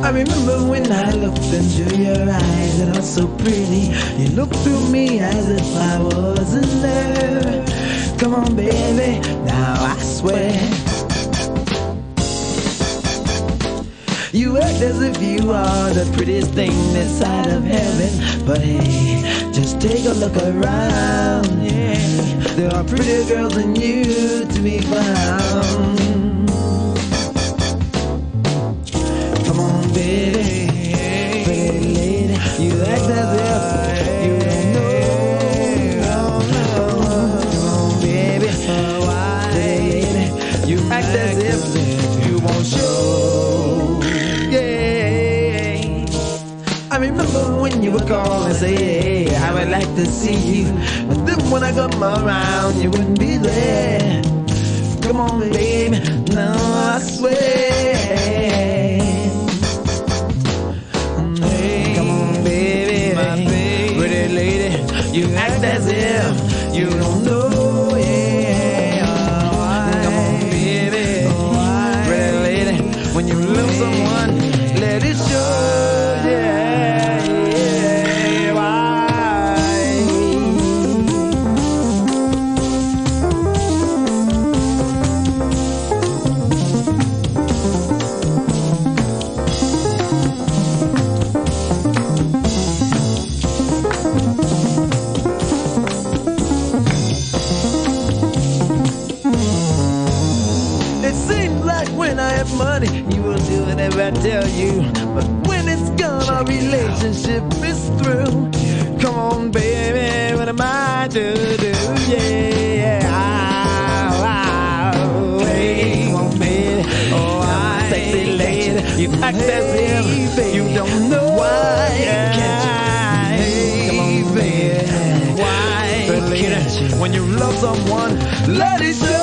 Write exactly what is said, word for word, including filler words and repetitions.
I remember when I looked into your eyes and I was so pretty. You looked through me as if I wasn't there. Come on, baby, now I swear. You act as if you are the prettiest thing this side of heaven. But hey, just take a look around, yeah. There are prettier girls than you to be found. Come on, baby, pretty lady, you act as if you don't know. Come on, baby, pretty lady, you act as if you won't show. I remember when you would call and say, hey, I would like to see you. But then when I come around, you wouldn't be there. Come on, baby, now I swear. Hey, come on, baby, my baby, pretty lady, you act as if you don't know. Yeah, come on, baby, pretty lady, when you love someone, let it show. When I have money, you will do whatever I tell you. But when it's gone, our relationship is through. Come on, baby, what am I to do? Yeah, oh, oh, hey, come on, baby, oh, I'm a sexy lady. You act as if you don't know why. Can't you? Come on, baby, why? When you love someone, let it show.